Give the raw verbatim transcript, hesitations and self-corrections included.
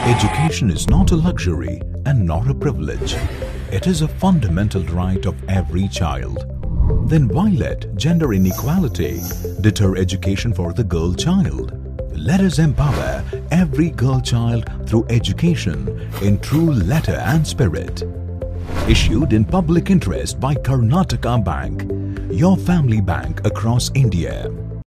Education is not a luxury and nor a privilege. It is a fundamental right of every child. Then why let gender inequality deter education for the girl child? Let us empower every girl child through education in true letter and spirit. Issued in public interest by Karnataka Bank, your family bank across India.